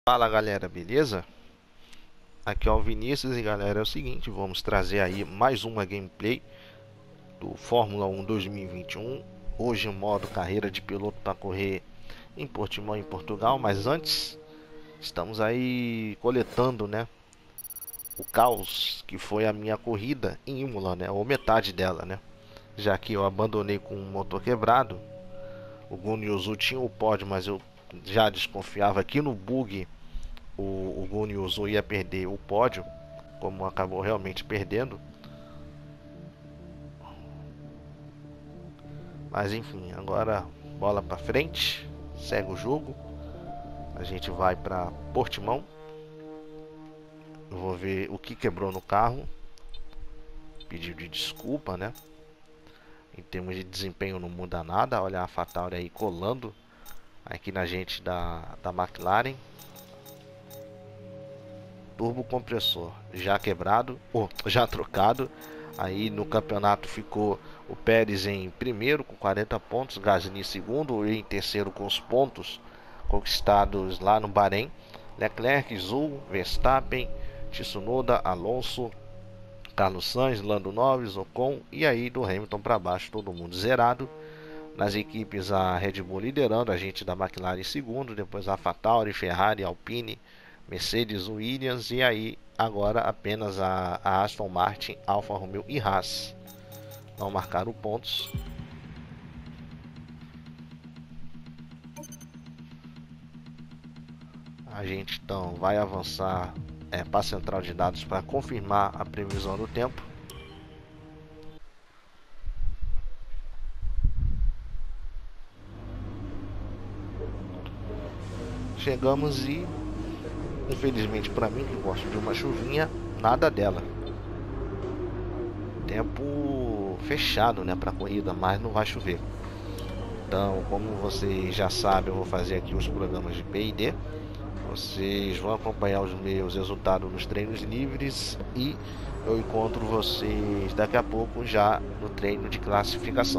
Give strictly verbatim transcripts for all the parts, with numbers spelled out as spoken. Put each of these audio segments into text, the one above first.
Fala galera, beleza? Aqui é o Vinícius e galera, é o seguinte, vamos trazer aí mais uma gameplay do Fórmula um dois mil e vinte e um. Hoje em modo carreira de piloto para correr em Portimão, em Portugal. Mas antes, estamos aí coletando, né, o caos que foi a minha corrida em Imola, né, ou metade dela, né, já que eu abandonei com o motor quebrado. O Guanyu Zhou tinha o pódio, mas eu já desconfiava que no bug o, o Guanyu Zhou ia perder o pódio, como acabou realmente perdendo. Mas enfim, agora bola para frente, segue o jogo. A gente vai para Portimão. Eu vou ver o que quebrou no carro. Pedido de desculpa, né? Em termos de desempenho não muda nada. Olha a AlphaTauri aí colando aqui na gente da, da McLaren. Turbo compressor já quebrado, ou já trocado. Aí no campeonato ficou o Pérez em primeiro com quarenta pontos, Gasly em segundo e em terceiro com os pontos conquistados lá no Bahrein. Leclerc, Zhou, Verstappen, Tsunoda, Alonso, Carlos Sainz, Lando Norris, Ocon, e aí do Hamilton para baixo todo mundo zerado. Nas equipes, a Red Bull liderando, a gente da McLaren em segundo, depois a AlphaTauri, Ferrari, Alpine, Mercedes, Williams, e aí agora apenas a, a Aston Martin, Alfa Romeo e Haas não marcaram pontos. A gente então vai avançar é, para a central de dados para confirmar a previsão do tempo. Chegamos e, infelizmente para mim que gosto de uma chuvinha, nada dela. Tempo fechado, né, para corrida, mas não vai chover. Então, como vocês já sabem, eu vou fazer aqui os programas de P I D. Vocês vão acompanhar os meus resultados nos treinos livres e eu encontro vocês daqui a pouco já no treino de classificação.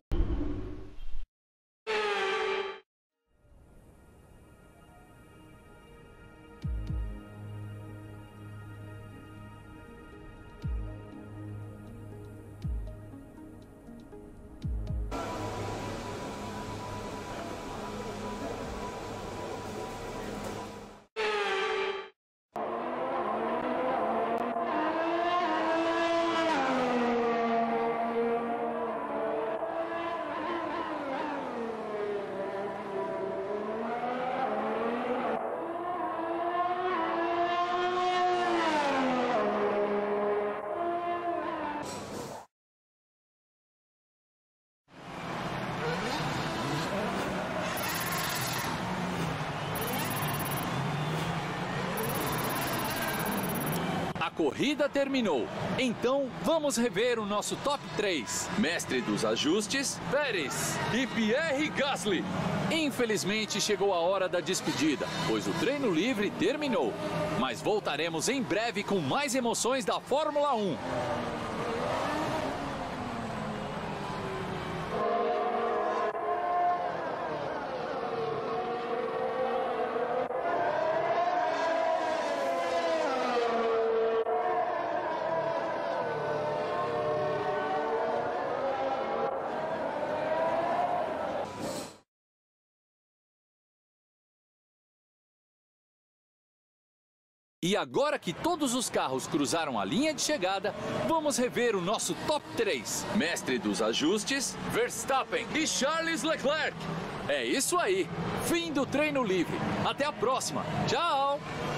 A corrida terminou, então vamos rever o nosso top três. Mestre dos ajustes, Pérez e Pierre Gasly. Infelizmente chegou a hora da despedida, pois o treino livre terminou. Mas voltaremos em breve com mais emoções da Fórmula um. E agora que todos os carros cruzaram a linha de chegada, vamos rever o nosso top três. Mestre dos ajustes, Verstappen e Charles Leclerc. É isso aí. Fim do treino livre. Até a próxima. Tchau!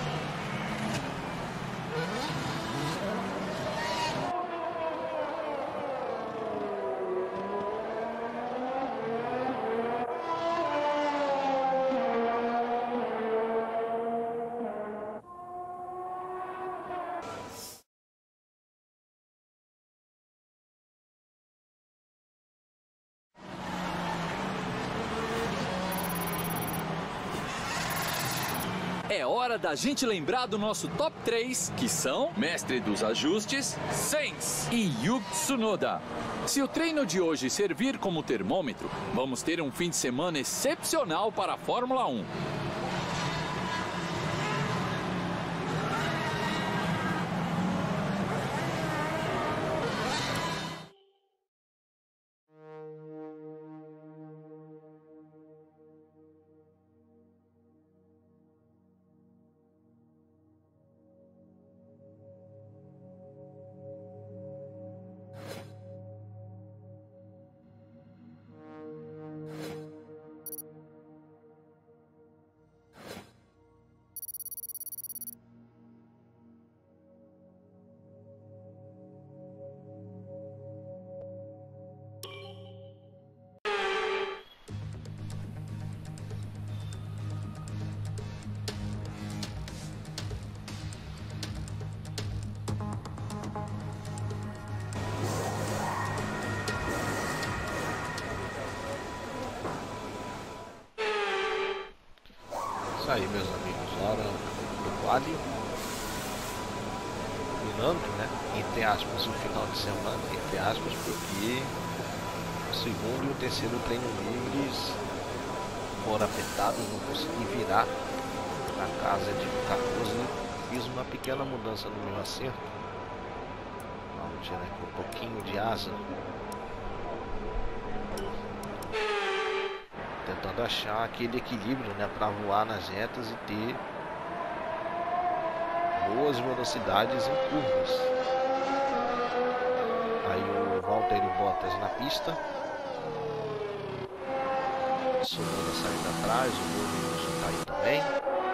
É hora da gente lembrar do nosso top três, que são Mestre dos Ajustes, Sainz e Yuki Tsunoda. Se o treino de hoje servir como termômetro, vamos ter um fim de semana excepcional para a Fórmula um. aí, meus amigos, hora do quali, minando, né, entre aspas, o final de semana, entre aspas, porque o segundo e o terceiro treino livres foram afetados, não consegui virar na casa de quatorze, fiz uma pequena mudança no meu acerto. Vamos tirar aqui um pouquinho de asa, tentando achar aquele equilíbrio, né, para voar nas retas e ter boas velocidades em curvas. Aí o Valtteri Bottas na pista, Tsunoda saindo atrás, o Wilson tá aí também.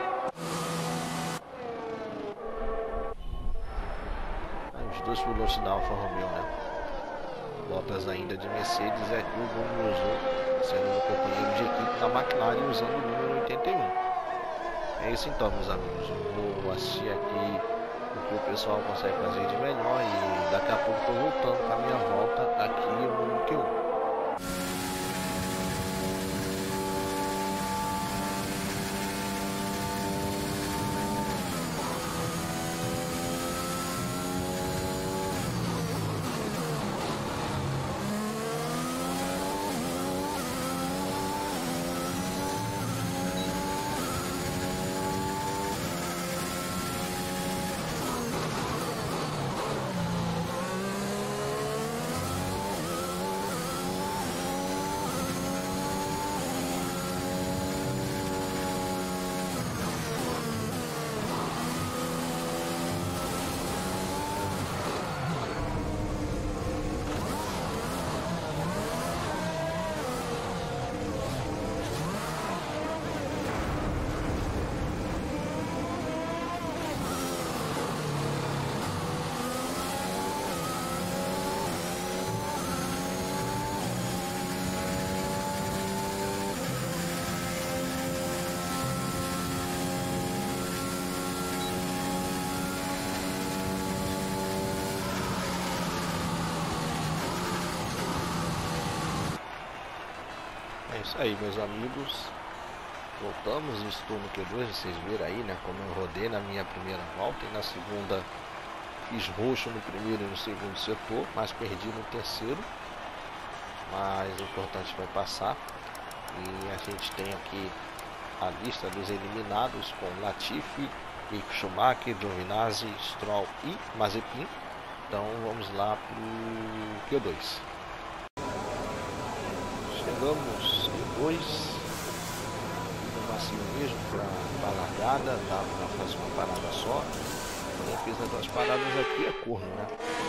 Aí os dois pilotos da Alfa Romeo, né? Bottas ainda de Mercedes, é aqui o Guanyu sendo meu companheiro de equipe na McLaren usando o número oitenta e um. É isso então, meus amigos. Eu vou assistir aqui o que o pessoal consegue fazer de melhor e daqui a pouco estou voltando para a minha volta aqui no Q um. É isso aí, meus amigos, voltamos, estou no Q dois, vocês viram aí, né, como eu rodei na minha primeira volta e na segunda fiz roxo no primeiro e no segundo setor, mas perdi no terceiro, mas o importante foi passar. E a gente tem aqui a lista dos eliminados com Latifi, Mick Schumacher, Giovinazzi, Stroll e Mazepin. Então vamos lá para o Q dois. Chegamos em dois, no macio mesmo para a largada, dá para fazer uma parada só. Quando fiz as duas paradas aqui é corno, né?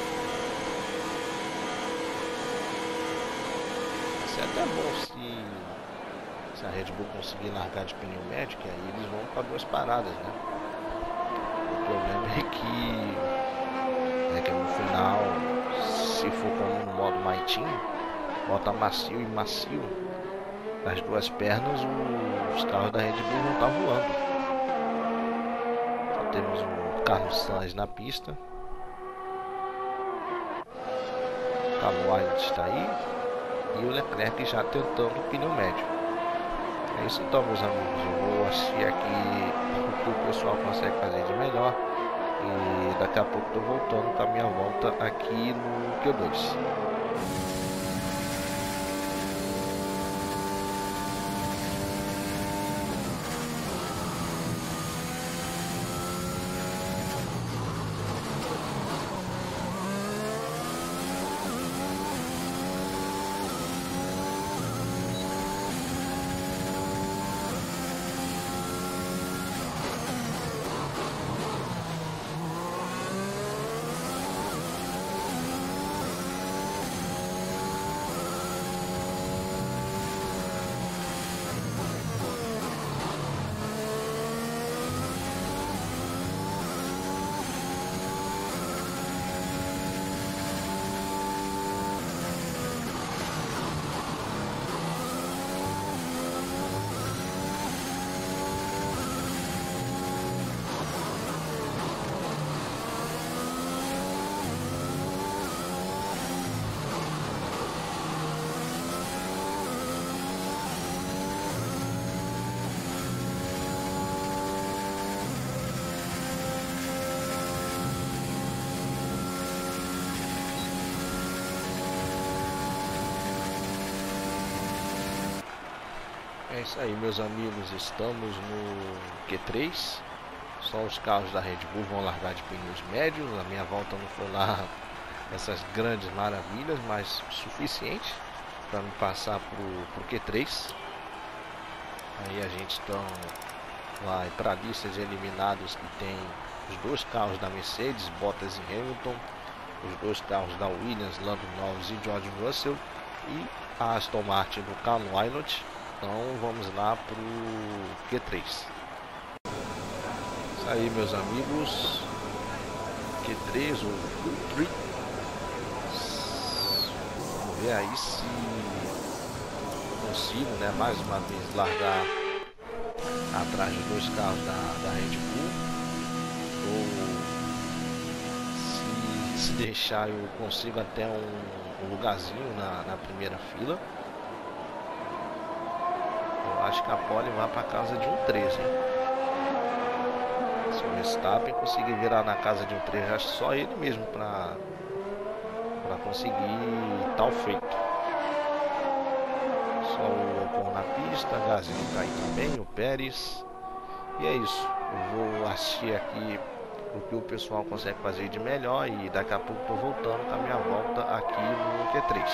Isso é até bom se, se a Red Bull conseguir largar de pneu médio, que aí eles vão para duas paradas, né? O problema é que, é que no final, se for como no modo My Team, bota macio e macio nas duas pernas, os carros da Red Bull vão estar voando. Então, temos o Carlos Sainz na pista, o Carlos está aí e o Leclerc já tentando o pneu médio. É isso então, meus amigos, eu vou assistir aqui o que o pessoal consegue fazer de melhor e daqui a pouco estou voltando com a minha volta aqui no Q dois. É isso aí, meus amigos, estamos no Q três. Só os carros da Red Bull vão largar de pneus médios. A minha volta não foi lá essas grandes maravilhas, mas suficiente para me passar pro, pro Q três. Aí a gente então vai para a lista de eliminados, que tem os dois carros da Mercedes, Bottas e Hamilton, os dois carros da Williams, Lando Norris e George Russell, e a Aston Martin do Calum Wynot. Então vamos lá pro Q três. Isso aí, meus amigos, Q três, o Q três. Vamos ver aí se consigo, né, mais uma vez largar atrás de dois carros da, da Red Bull, ou se, se deixar eu consigo até um, um lugarzinho na, na primeira fila. Eu acho que a pole vai para casa de um três, hein? Se o Verstappen conseguir virar na casa de um três, acho só ele mesmo para para conseguir tal feito. Só o Ocon na pista, Gasly tá aí também, o Pérez. E é isso. Eu vou assistir aqui o que o pessoal consegue fazer de melhor e daqui a pouco tô voltando com a minha volta aqui no Q três.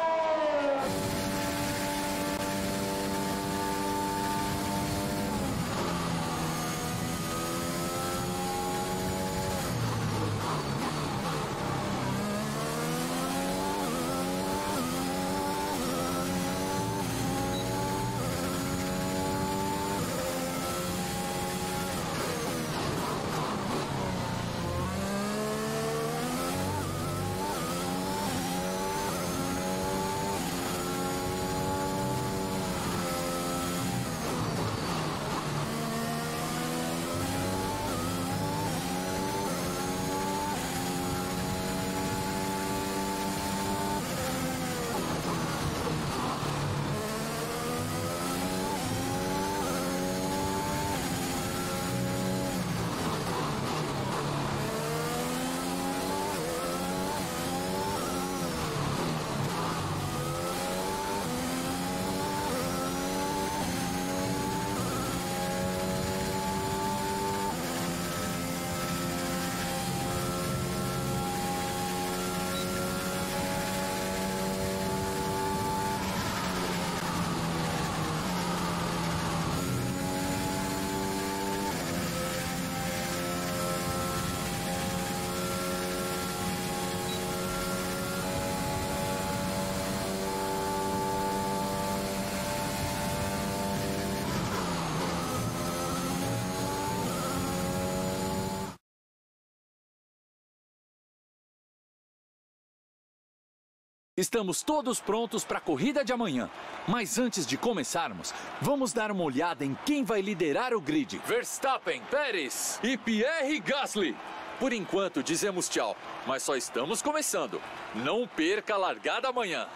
Estamos todos prontos para a corrida de amanhã. Mas antes de começarmos, vamos dar uma olhada em quem vai liderar o grid. Verstappen, Pérez e Pierre Gasly. Por enquanto, dizemos tchau, mas só estamos começando. Não perca a largada amanhã.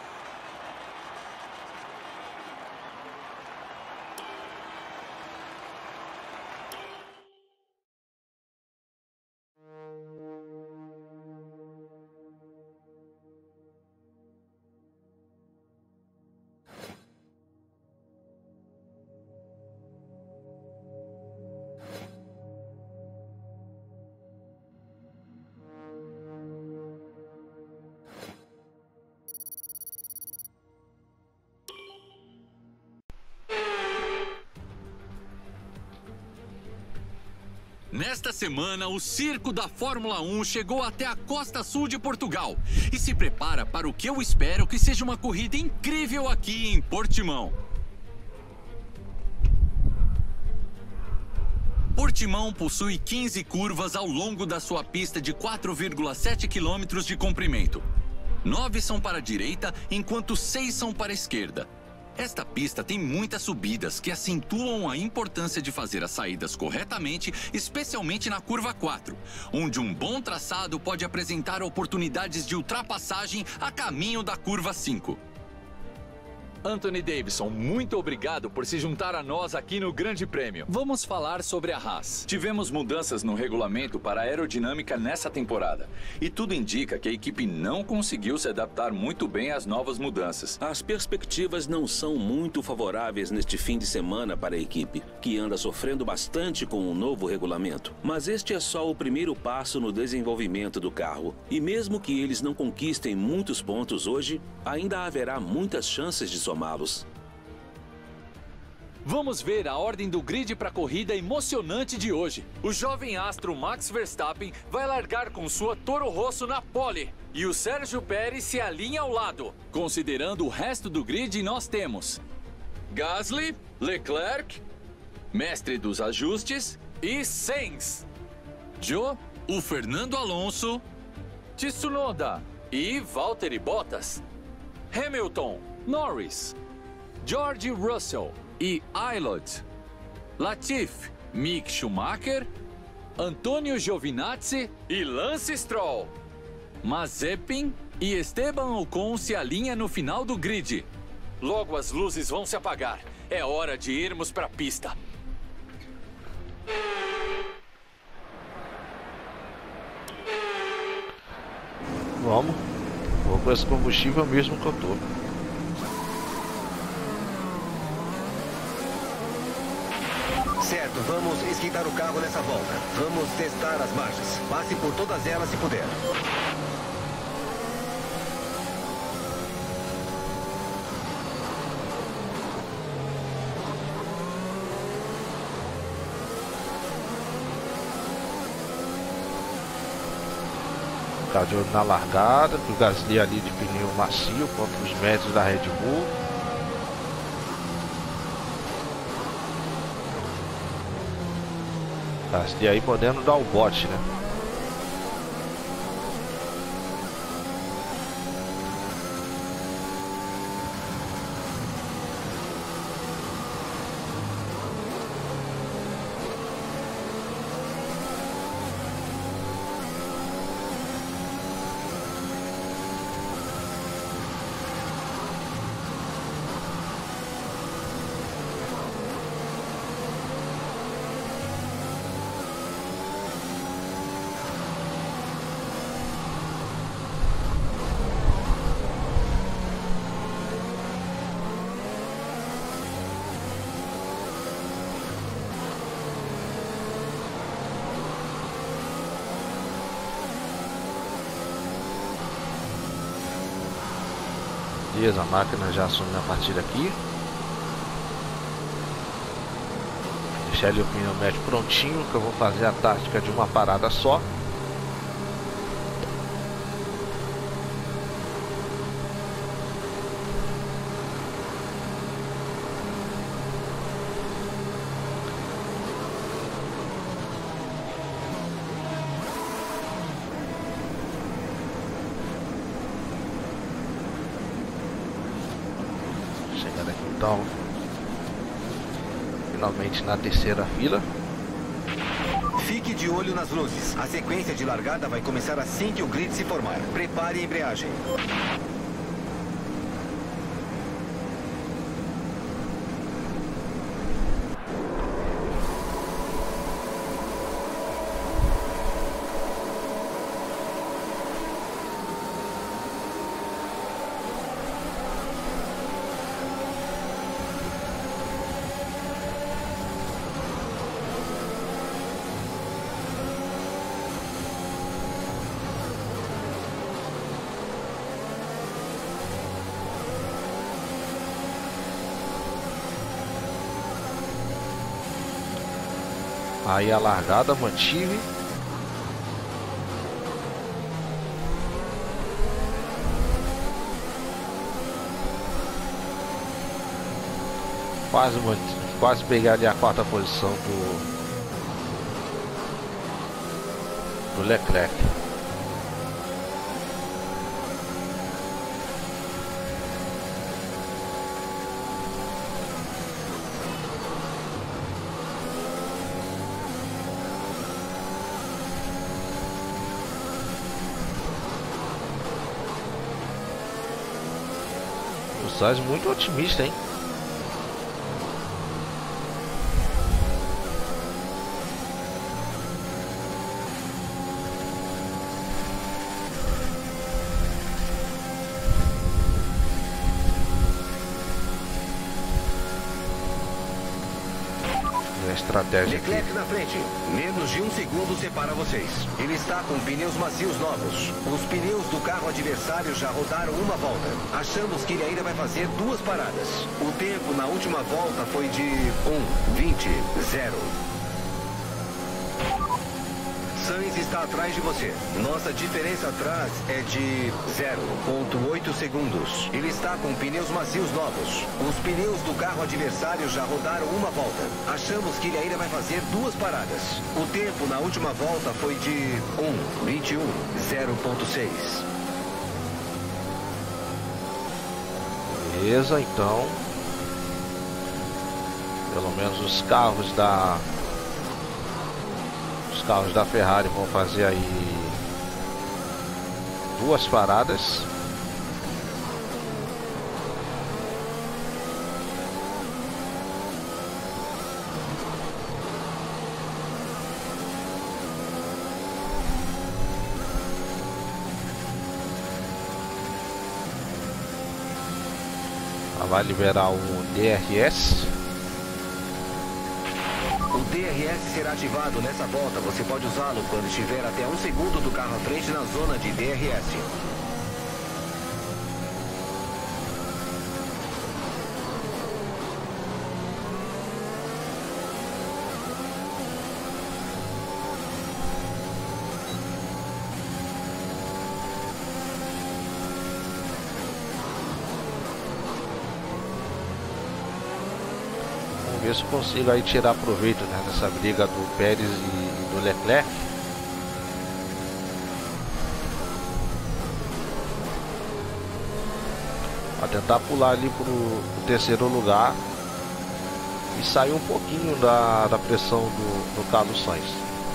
Nesta semana, o circo da Fórmula um chegou até a costa sul de Portugal e se prepara para o que eu espero que seja uma corrida incrível aqui em Portimão. Portimão possui quinze curvas ao longo da sua pista de quatro vírgula sete quilômetros de comprimento. Nove são para a direita, enquanto seis são para a esquerda. Esta pista tem muitas subidas que acentuam a importância de fazer as saídas corretamente, especialmente na curva quatro, onde um bom traçado pode apresentar oportunidades de ultrapassagem a caminho da curva cinco. Anthony Davidson, muito obrigado por se juntar a nós aqui no Grande Prêmio. Vamos falar sobre a Haas. Tivemos mudanças no regulamento para a aerodinâmica nessa temporada. E tudo indica que a equipe não conseguiu se adaptar muito bem às novas mudanças. As perspectivas não são muito favoráveis neste fim de semana para a equipe, que anda sofrendo bastante com o novo regulamento. Mas este é só o primeiro passo no desenvolvimento do carro. E mesmo que eles não conquistem muitos pontos hoje, ainda haverá muitas chances de somá-los. Vamos ver a ordem do grid para a corrida emocionante de hoje. O jovem astro Max Verstappen vai largar com sua Toro Rosso na pole. E o Sérgio Pérez se alinha ao lado. Considerando o resto do grid, nós temos Gasly, Leclerc, mestre dos ajustes e Sainz. Joe, o Fernando Alonso, Tsunoda e Valtteri Bottas. Hamilton, Norris, George Russell e Aylot. Latifi, Mick Schumacher, Antonio Giovinazzi e Lance Stroll. Mazepin e Esteban Ocon se alinham no final do grid. Logo as luzes vão se apagar. É hora de irmos para a pista. Vamos. Vou com esse combustível mesmo que eu tô. Certo, vamos esquentar o carro nessa volta. Vamos testar as marchas. Passe por todas elas se puder. Ficar de olho na largada, que o Gasly ali de pneu macio contra os médios da Red Bull. Gasly aí podendo dar o bote, né? Beleza, a máquina já assume a partida aqui. Deixar ali o pneu médio prontinho, que eu vou fazer a tática de uma parada só. Então, finalmente na terceira fila. Fique de olho nas luzes. A sequência de largada vai começar assim que o grid se formar. Prepare a embreagem. Aí a largada mantive. Quase, quase peguei ali a quarta posição do, do Leclerc. Sainz muito otimista, hein? Estratégia aqui. Leclerc na frente. Menos de um segundo separa vocês. Ele está com pneus macios novos. Os pneus do carro adversário já rodaram uma volta. Achamos que ele ainda vai fazer duas paradas. O tempo na última volta foi de um vinte zero. Sainz está atrás de você. Nossa diferença atrás é de zero vírgula oito segundos. Ele está com pneus macios novos. Os pneus do carro adversário já rodaram uma volta. Achamos que ele ainda vai fazer duas paradas. O tempo na última volta foi de um vinte e um zero ponto seis. Beleza, então. Pelo menos os carros da... Os carros da Ferrari vão fazer aí duas paradas. Ela vai liberar o D R S. O D R S será ativado nessa volta. Você pode usá-lo quando estiver até um segundo do carro à frente na zona de D R S. Ver se consigo aí tirar proveito, né, dessa briga do Pérez e do Leclerc. Para tentar pular ali pro, pro terceiro lugar e sair um pouquinho da, da pressão do, do Carlos Sainz.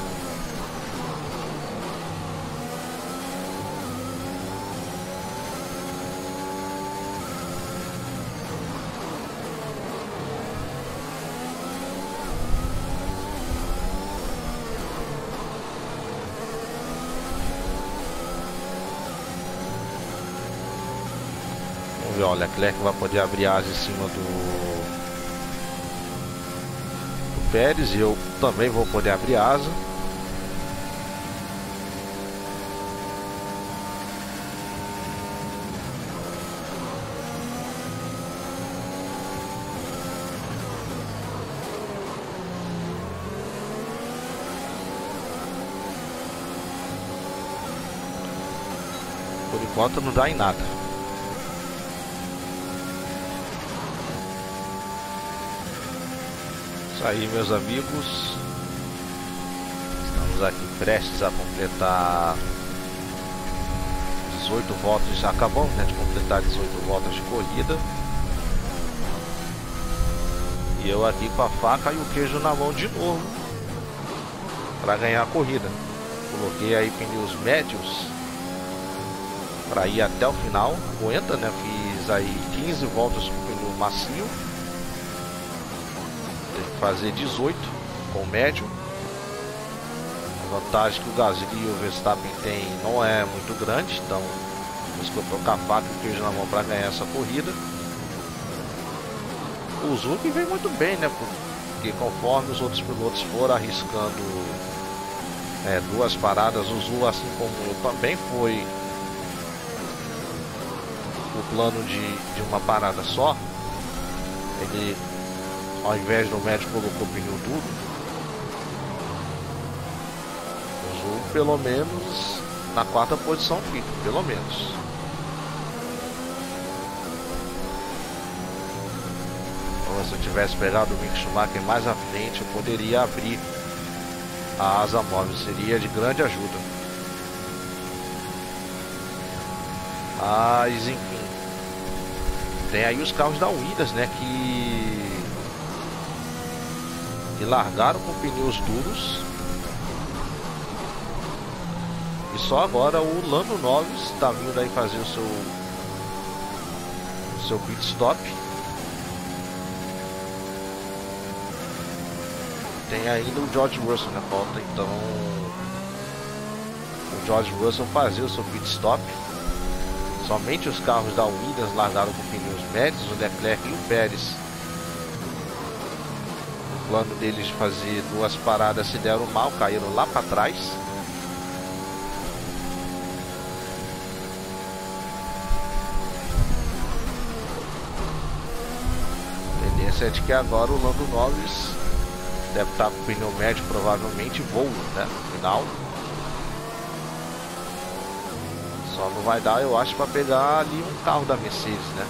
O Leclerc vai poder abrir asas em cima do, do Pérez e eu também vou poder abrir asa. Por enquanto não dá em nada. Isso aí, meus amigos, estamos aqui prestes a completar dezoito voltas. Já acabamos, né, de completar dezoito voltas de corrida e eu aqui com a faca e o queijo na mão de novo para ganhar a corrida. Coloquei aí pneus médios para ir até o final. Aguenta, né? Fiz aí quinze voltas com pneu macio. Fazer dezoito com médio. A vantagem que o Gasly e o Verstappen tem não é muito grande, então por isso que eu tô com a faca e o queijo na mão para ganhar essa corrida. O Zuki vem muito bem, né? Porque conforme os outros pilotos foram arriscando é, duas paradas, o Zu, assim como eu, também foi o plano de, de uma parada só. Ele, ao invés do médio, colocou pneu duro. O Zu, pelo menos, na quarta posição fica, pelo menos. Então, se eu tivesse pegado o Mick Schumacher mais à frente, eu poderia abrir a asa móvel, seria de grande ajuda. Mas, enfim, tem aí os carros da Williams, né, que que largaram com pneus duros. E só agora o Lando Norris está vindo aí fazer o seu o seu pit stop. Tem ainda o George Russell, né? Falta então o George Russell fazer o seu pit stop. Somente os carros da Williams largaram com pneus médios, o Leclerc e o Pérez. O plano deles de fazer duas paradas se deram mal, caíram lá para trás. A tendência é de que agora o Lando Norris deve estar com o pneu médio, provavelmente voa, né, no final. Só não vai dar, eu acho, para pegar ali um carro da Mercedes, né?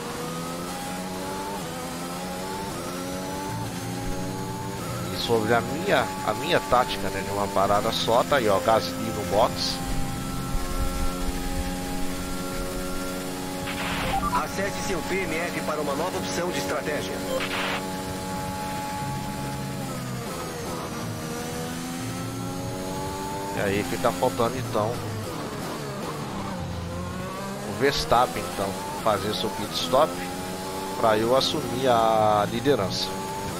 E sobre a minha, a minha tática, né, de uma parada só, tá aí, ó, Gasly no box. Acesse seu P M F para uma nova opção de estratégia. E aí fica faltando então o Verstappen então fazer seu pit stop para eu assumir a liderança.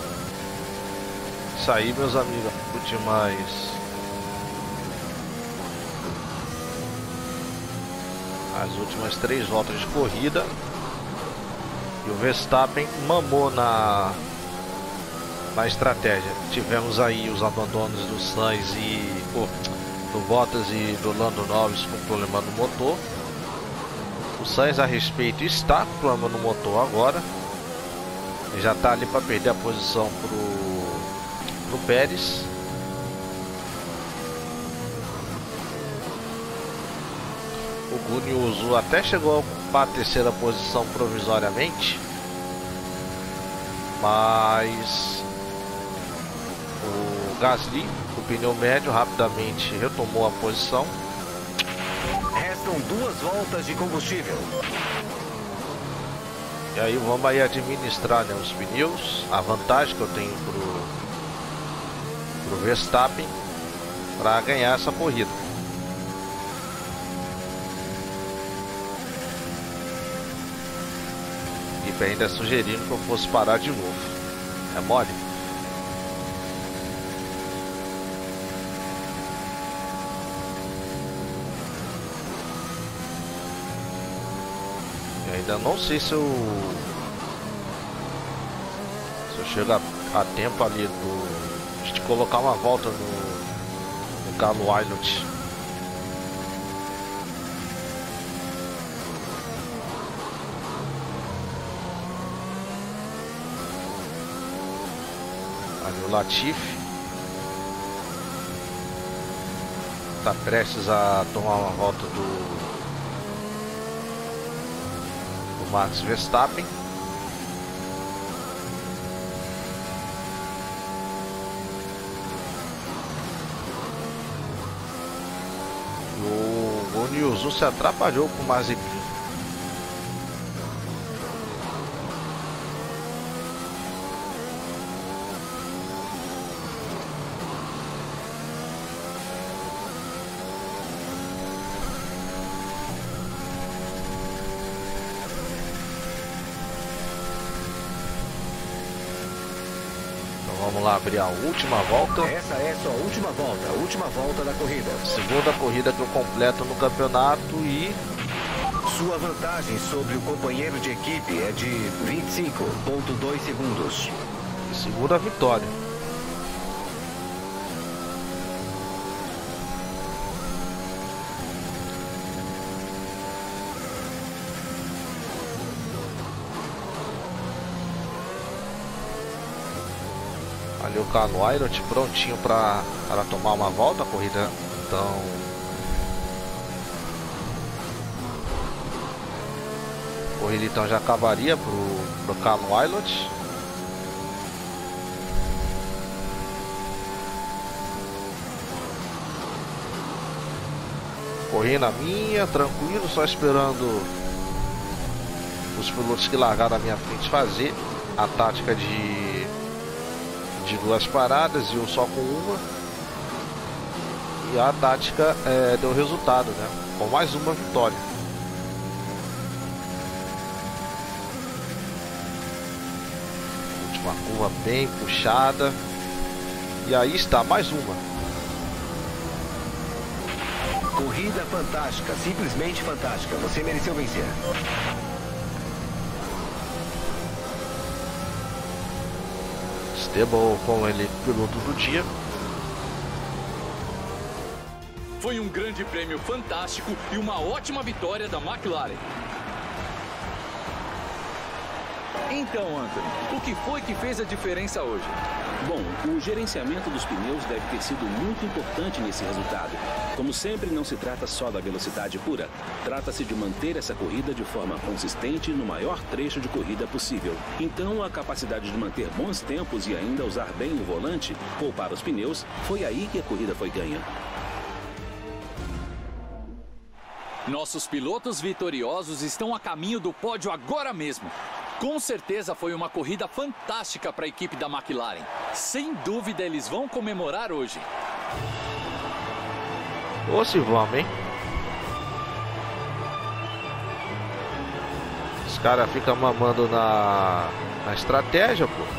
Isso aí, meus amigos, últimas as últimas três voltas de corrida e o Verstappen mamou na na estratégia. Tivemos aí os abandonos do Sainz e oh, do Bottas e do Lando Norris com problema no motor. O Sainz a respeito está com problema no motor agora. Ele já está ali para perder a posição pro, pro Pérez. O Guanyu Zhou até chegou a ocupar a terceira posição provisoriamente, mas o Gasly, o pneu médio, rapidamente retomou a posição. Restam duas voltas de combustível. E aí vamos aí administrar, né, os pneus. A vantagem que eu tenho pro, pro Verstappen para ganhar essa corrida. E ainda sugerindo que eu fosse parar de novo. É mole? Ainda não sei se eu se eu chego a, a tempo ali do, de colocar uma volta no, no Carlo Williams. Ali o Latifi está prestes a tomar uma volta do Max Verstappen. E o Guanyu Zhou se atrapalhou com o Mazepin. Vamos lá abrir a última volta. Essa é sua última volta, a última volta da corrida. Segunda corrida que eu completo no campeonato e sua vantagem sobre o companheiro de equipe é de vinte e cinco vírgula dois segundos. Segunda vitória. Ali o Carlo Williams prontinho para tomar uma volta. A corrida então a corrida então já acabaria pro, pro Carlo Williams. Corri na minha, tranquilo, só esperando os pilotos que largaram à minha frente fazer a tática de de duas paradas e eu só com uma, e a tática é, deu resultado, né, com mais uma vitória. Uma curva bem puxada. E aí está mais uma. Corrida fantástica, simplesmente fantástica. Você mereceu vencer. Esteban com ele piloto do dia. Foi um grande prêmio fantástico e uma ótima vitória da McLaren. Então, Anthony, o que foi que fez a diferença hoje? Bom, o gerenciamento dos pneus deve ter sido muito importante nesse resultado. Como sempre, não se trata só da velocidade pura. Trata-se de manter essa corrida de forma consistente no maior trecho de corrida possível. Então, a capacidade de manter bons tempos e ainda usar bem o volante, poupar os pneus, foi aí que a corrida foi ganha. Nossos pilotos vitoriosos estão a caminho do pódio agora mesmo. Com certeza foi uma corrida fantástica para a equipe da McLaren. Sem dúvida eles vão comemorar hoje. Ou se vamos, hein? Os caras ficam mamando na, na estratégia, pô.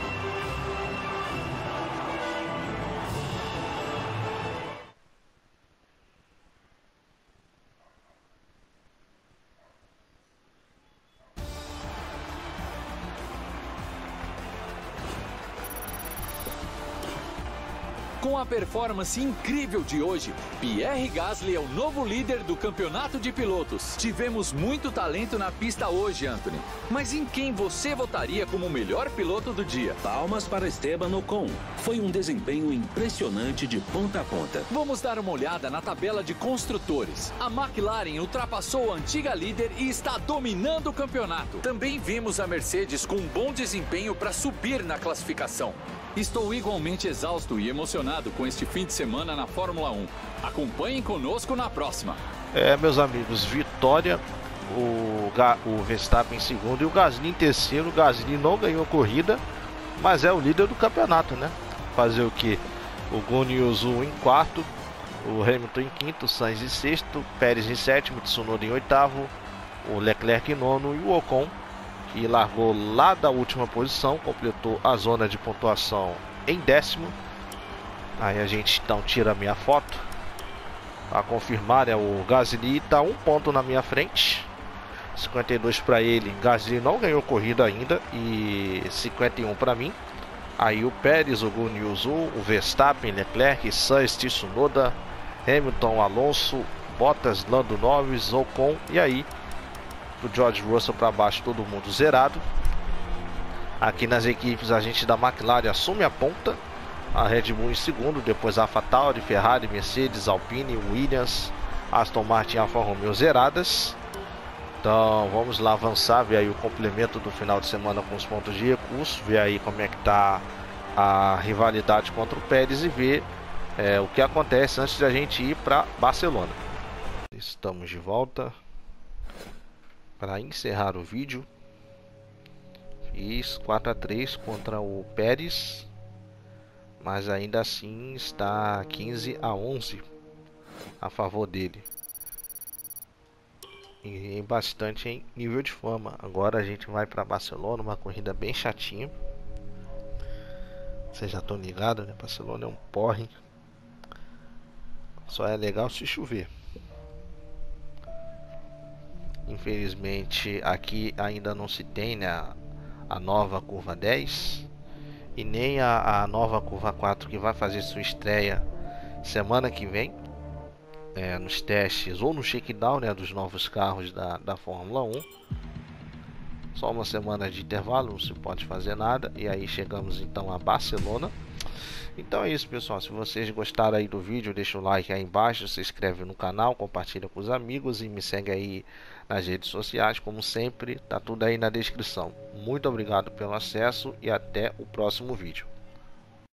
Com a performance incrível de hoje, Pierre Gasly é o novo líder do campeonato de pilotos. Tivemos muito talento na pista hoje, Anthony. Mas em quem você votaria como o melhor piloto do dia? Palmas para Esteban Ocon. Foi um desempenho impressionante de ponta a ponta. Vamos dar uma olhada na tabela de construtores. A McLaren ultrapassou a antiga líder e está dominando o campeonato. Também vimos a Mercedes com um bom desempenho para subir na classificação. Estou igualmente exausto e emocionado com este fim de semana na Fórmula um. Acompanhem conosco na próxima. É, meus amigos, vitória, o, Ga o Verstappen em segundo e o Gasly em terceiro. O Gasly não ganhou corrida, mas é o líder do campeonato, né? Fazer o que? O Guanyu Zhou em quarto, o Hamilton em quinto, o Sainz em sexto, Pérez em sétimo, Tsunoda em oitavo, o Leclerc em nono e o Ocon, que largou lá da última posição, completou a zona de pontuação em décimo. Aí a gente então tira a minha foto para confirmar, né? O Gasly está um ponto na minha frente, cinquenta e dois para ele. Gasly não ganhou corrida ainda e cinquenta e um para mim. Aí o Pérez, o Guanyu Zhou, o Verstappen, Leclerc, Sainz, Tsunoda, Hamilton, Alonso, Bottas, Lando Norris, Ocon e aí o George Russell para baixo, todo mundo zerado. Aqui nas equipes a gente da McLaren assume a ponta, a Red Bull em segundo, depois a AlphaTauri, Ferrari, Mercedes, Alpine, Williams, Aston Martin e Alfa Romeo zeradas. Então vamos lá avançar, ver aí o complemento do final de semana com os pontos de recurso, ver aí como é que tá a rivalidade contra o Pérez e ver é, o que acontece antes da gente ir para Barcelona. Estamos de volta. Para encerrar o vídeo, fiz quatro a três contra o Pérez, mas ainda assim está quinze a onze a favor dele. E bastante em nível de fama. Agora a gente vai para Barcelona, uma corrida bem chatinha. Vocês já estão ligados, né? Barcelona é um porre. Só é legal se chover. Infelizmente aqui ainda não se tem, né, a, a nova curva dez e nem a, a nova curva quatro, que vai fazer sua estreia semana que vem, é, nos testes ou no shakedown, né, dos novos carros da, da Fórmula um. Só uma semana de intervalo, não se pode fazer nada. E aí chegamos então a Barcelona. Então é isso, pessoal. Se vocês gostaram aí do vídeo, deixa o like aí embaixo, se inscreve no canal, compartilha com os amigos e me segue aí nas redes sociais. Como sempre, tá tudo aí na descrição. Muito obrigado pelo acesso e até o próximo vídeo.